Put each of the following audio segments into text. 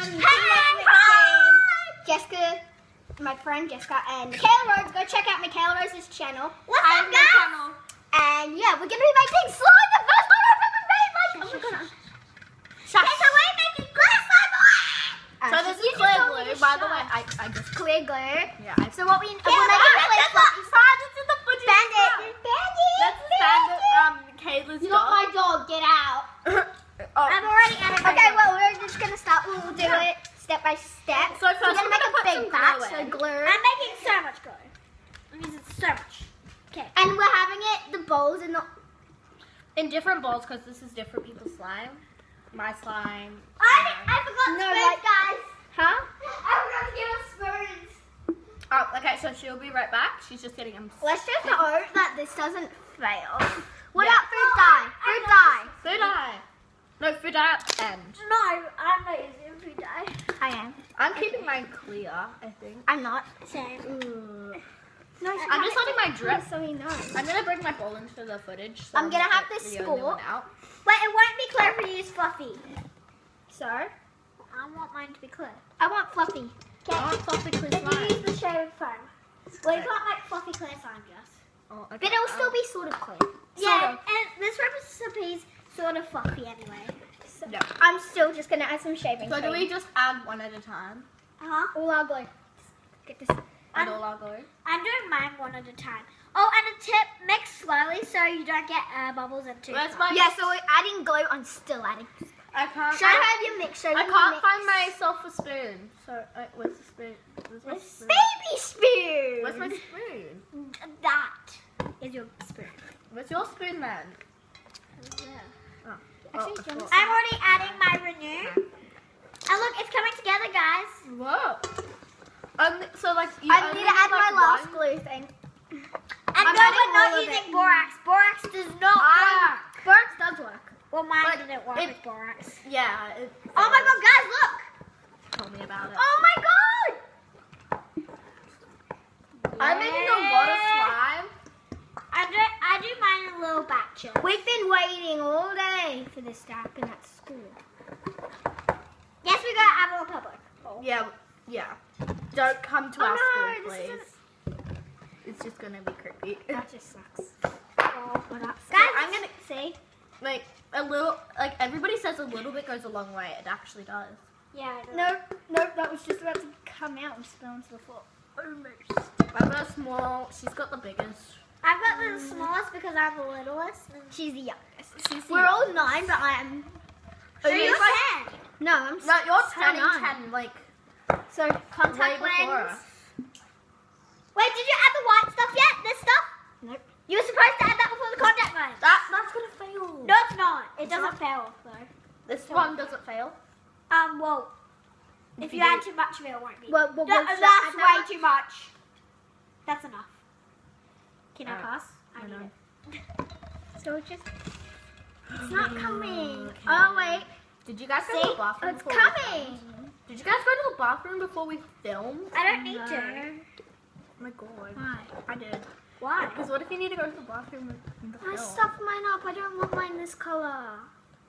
Jessica, my friend Jessica, and Michaela Rose. Go check out Michaela Rose's channel. What's up, guys? And yeah, we're gonna be making slime, the first one I've ever made. Oh my gosh. Okay, so we're making glass slime. So this is clear glue, by the way. I just clear glue. yeah. So what we Bandit. Let's stand Kayla's You're not dog. my dog. Get out. I'm already at it. Okay, well we're just gonna start. We'll do it step by step. So first we're gonna make a put big some batch. glue So in. glue. I'm making so much glue. I'm using so much. Okay. And we're having it the bowls in the. In different bowls because this is different people's slime. My slime. I forgot No, spoons, like- guys. Huh? I forgot to give us spoons. Oh, okay. So she'll be right back. She's just getting them. Let's just hope that this doesn't fail. What Yeah. about food dye? Food dye. Food dye. No, food dye at the end. No, I'm not using food dye. I am. I'm keeping mine clear, I think. I'm not. Same. No, I'm just letting my drip. so he knows. I'm gonna bring my bowl into the footage. So I'm gonna not have get this the only sport. one out. Wait, it won't be clear if we use fluffy. So, I want mine to be clear. I want fluffy. I want fluffy clear Then you slime. use the shaving foam. Well, you can't make fluffy clear slime, Jess. Oh, okay. But it'll still be sort of clear. Yeah, and this recipe's sort of fluffy anyway. So, Yeah. I'm still just gonna add some shaving So do cream. we just add one at a time? All our glue. Get this. Add all our glue? I'm doing mine one at a time. Oh, and a tip, mix slowly so you don't get bubbles into Where's it. my? Yeah, so we're adding glue. I'm still adding. I can't. Show how you mix. Show I them you can't mix. find myself a spoon. So where's the spoon? Where's my spoon? baby spoon. Where's my spoon? That is your spoon. Where's your spoon then? Oh. Actually, Oh, John's- I'm already adding my renew. And look, it's coming together, guys. Whoa. So like you I only need to add like my last one? glue thing. And I'm no, adding we're not all of using it. borax. Borax does not work. Borax does work. Well, mine But didn't work it- with borax. Yeah. Oh my god, guys, look! Tell me about it. Oh my god! I'm making a lot of slime. I do mine in little batches. We've been waiting all day for this to happen at school. Yes, we got Apple Republic. Yeah. Don't come to Oh our no, school, this please. It's just gonna be creepy. That just sucks. Guys, I'm gonna See? like a little. Like everybody says, a little bit goes a long way. It actually does. yeah, I know. No, that was just about to come out and spill into the floor. Almost. I've got a small. She's got the biggest. I've got the smallest because I'm the littlest. And She's the youngest. She's the We're all 9, but I'm. so you're you're 10. No, I'm. No, you're still 10 9. and 10. Like So way contact before lens. us. Wait, did you add the white stuff yet? This stuff? Nope. You were supposed to add that before the contact lens. That's gonna fail. No, it's not. It doesn't fail, though. This one doesn't fail. Well, if you add too much of it, it won't be. Well, No, should I that's add way that too much. That's enough. Can I Alright. pass? I need know. it. So it just. It's not coming. Okay. Oh wait. Did you guys go See? to the bathroom? It's before we coming. filmed? Did you guys go to the bathroom before we filmed? I don't need No. to. Oh my god. Why? I did. Why? Because what if you need to go to the bathroom in the I film? stuffed mine up. I don't want mine this color.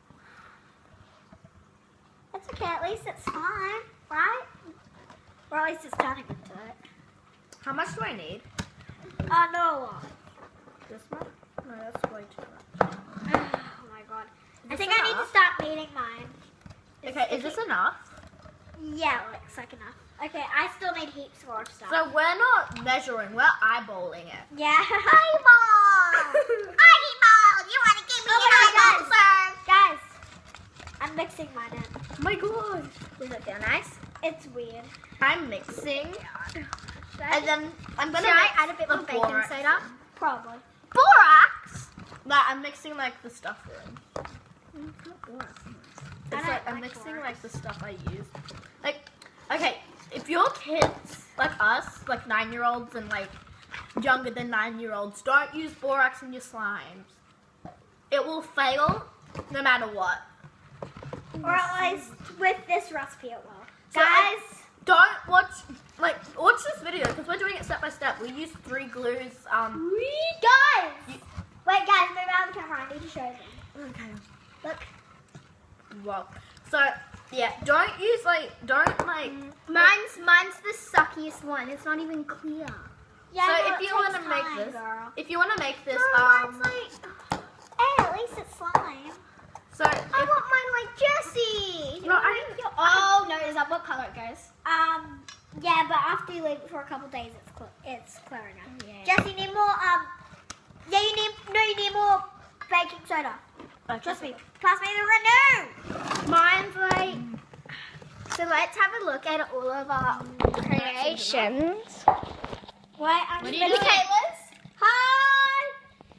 It's okay. At least it's fine, right? Or at least it's turning into it. How much do I need? No. This much? No, that's way too much. Oh my god. I Is think this I need to enough? start kneading mine. Okay, is this enough? Yeah, looks like enough. Okay, I still need heaps more stuff. So we're not measuring, we're eyeballing it. Yeah. Eyeball! Eyeball! You want to give me an eyeball, sir? Guys, I'm mixing mine in. Oh my god. Does it feel nice? It's weird. I'm mixing. And then I'm gonna Should I mix add a bit the more baking borax. soda? Probably. Borax. Like, I'm mixing like the stuff in. I It's don't like I'm like mixing borax. like the stuff I use. Like, okay, if your kids like us, like 9-year-olds and like younger than 9-year-olds, don't use borax in your slimes. It will fail no matter what. Or at least with this recipe it will. So, Guys, don't watch this video because we're doing it step by step. We use 3 glues. guys! Wait, guys, move out of the camera. I need to show them. Okay. Look. Well, so Yeah, don't use Mine's the suckiest one. It's not even clear. Yeah, So well, if it you want takes to make time, this, girl. if you want to make this, Girl, mine's like, hey, at least it's slime. so I if, want mine like Jessie. No, I think Oh no, is that what color it goes? Yeah, but after you leave it for a couple days, it's clear enough. Yeah. Jess, you need more. Yeah, you need more baking soda. Trust me. Pass me the renew. Mine's like. So let's have a look at all of our creations. Wait, I'm What just do you Maybe do? Kayla's. Hi.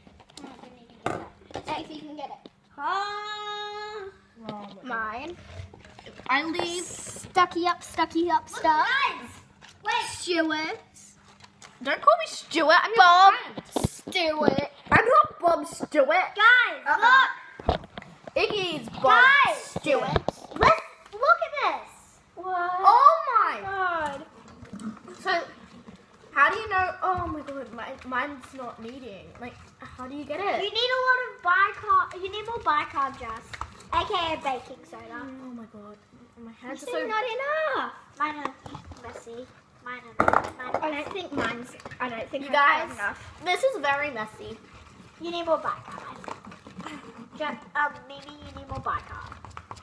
See if you can get it. Hi. Mine. I leave. Stucky up stuff. Guys, wait. Stewart's. Don't call me Stuart. I'm Bob your friend. Stewart. I'm not Bob Stewart. Guys, Uh-uh. look. Iggy's Bob Guys. Stewart. Let's look at this. What? Oh my. God. So, how do you know? Oh my god, mine's not kneading. Like, how do you get You it? need a lot of bicarb. You need more bicarb, Jess, aka baking soda. Oh my god, my hands are It's so. not enough. Mine are messy. Mine are. I don't think mine's. I don't think You I've guys, got enough. this is very messy. You need more bicarb. Maybe you need more bicarb.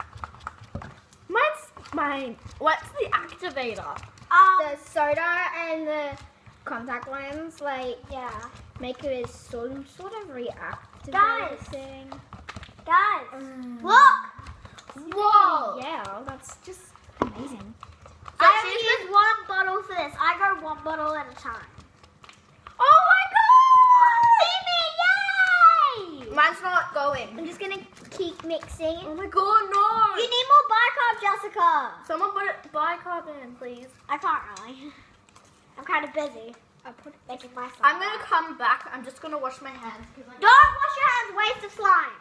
Mine's mine. What's the activator? The soda and the contact lens, like, Yeah. make it as sort of reactive. Guys. thing. Guys, look. Whoa! Yeah, that's just amazing. I only use one bottle for this. I go one bottle at a time. Oh my See me, yay! god! Mine's not going. I'm just gonna keep mixing. Oh my god, no! You need more bicarb, Jessica. Someone put bicarb in, please. I can't really. I'm kind of busy. I'll put it. Making my slime. I'm gonna come back. I'm just gonna wash my hands. Don't wash your hands. Waste of slime.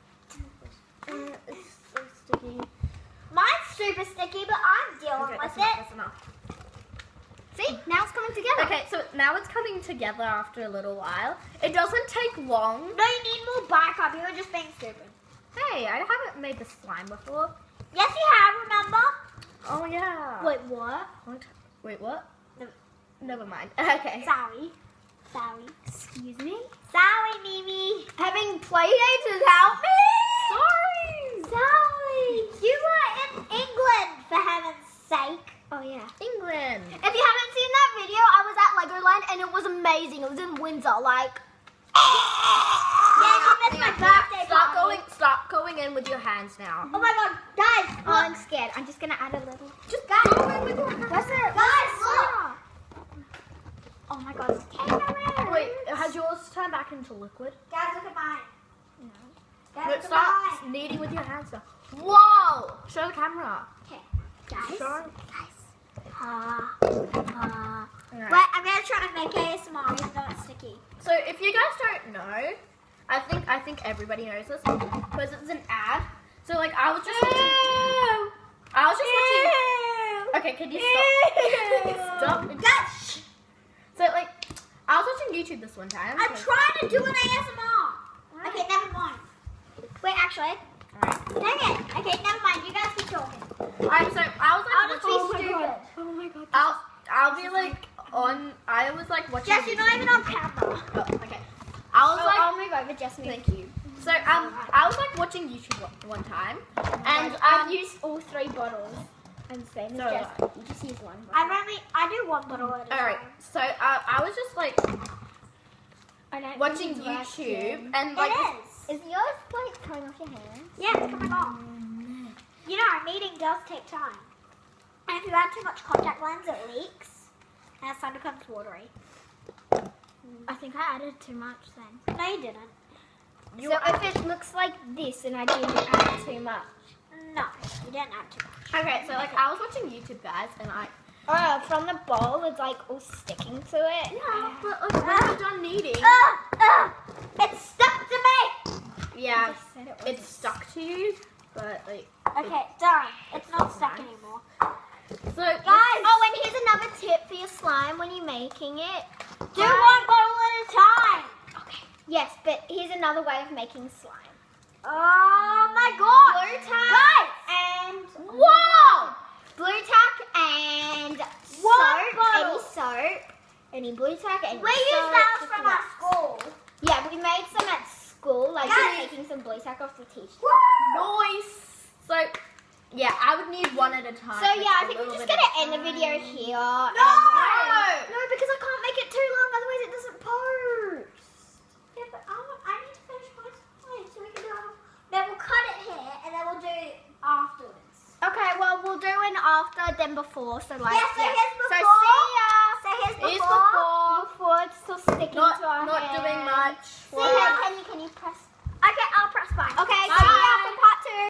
It's so sticky. Mine's super sticky, but I'm dealing Okay, with that's it. enough, that's enough. See, now it's coming together. Okay, so now it's coming together after a little while. It doesn't take long. No, you need more bicarb. You're just being stupid. Hey, I haven't made this slime before. Yes, you have. Remember? Oh yeah. Wait, what? Wait, what? No. Never mind. Okay. Sorry. Sorry. Excuse me. Sorry, Mimi. Having play dates has helped me. Sorry. Sorry. You were in England, for heaven's sake. Oh yeah. England. If you haven't seen that video, I was at Legoland and it was amazing. It was in Windsor, like. Yeah, you missed my birthday Stop party. going in with your hands now. Oh my god, guys, Oh, look. I'm scared. I'm just gonna add a little. Just Guys, go in with your hands. What's it? guys, look. Oh my god. Wait, has yours turned back into liquid? Guys, look at mine. No. Guys, No, look at stop mine. kneading with your hands now. Whoa! Show the camera. Guys. Show. Alright. Wait, I'm gonna try to make ASMR even though it's sticky. So if you guys don't know, I think everybody knows this because it's an ad. So like I was just watching. Okay, can you stop? Stop. Guys, So like I was watching YouTube this one time. I'm trying to do an ASMR. Okay, never mind. Wait, actually. Alright. Dang it. Okay, never mind. You guys keep talking. Alright, so I was I'll like just be stupid. Oh my god. I'll be like on. I was like watching. Jess, you're not even on camera. Oh, okay. I was like. I'll move over, just move. Thank you. So I was like watching YouTube one time, and I've used all 3 bottles. And same as So Jess. You just use one. I do one bottle at a time. Alright, so I was just like I don't watching think it's YouTube working. and like It is. Is yours like coming off your hands? Yeah, it's coming off. You know, kneading does take time. And if you add too much contact lens, it leaks. And it suddenly becomes watery. I think I added too much then. No, you didn't. you So if it looks like this and I didn't add too much. No, you didn't add too much. okay, so like I was watching YouTube guys and I Oh, from the bowl, it's like all sticking to it. but like when you're done kneading, It's stuck to me! yeah, Just said it it's stuck to you, but like Okay, done. It's not stuck anymore. so Guys! Oh, and here's another tip for your slime when you're making it. Do one bottle at a time! Okay. Yes, but here's another way of making slime. Oh my god! Blue tag Guys! and what? any blue tack, any We use soap, those just from a our wax. school. Yeah, we made some at school, like Yes. taking some blue tack off the t-shirt. Nice. So, yeah, I would need one at a time. So yeah, I a think we're little just bit gonna at a end the video time. here. No! No, because I can't make it too long, otherwise it doesn't post. Yeah, but I need to finish my slide so we can do it. Then we'll cut it here and then we'll do it afterwards. Okay, well we'll do an after then before, so like Yeah, so here's So before. see ya. So here's Here's before. Before it's still sticking Not, to our not hand. doing much. See ya. Can you press? Okay, I'll press mine. Okay, Bye. see ya for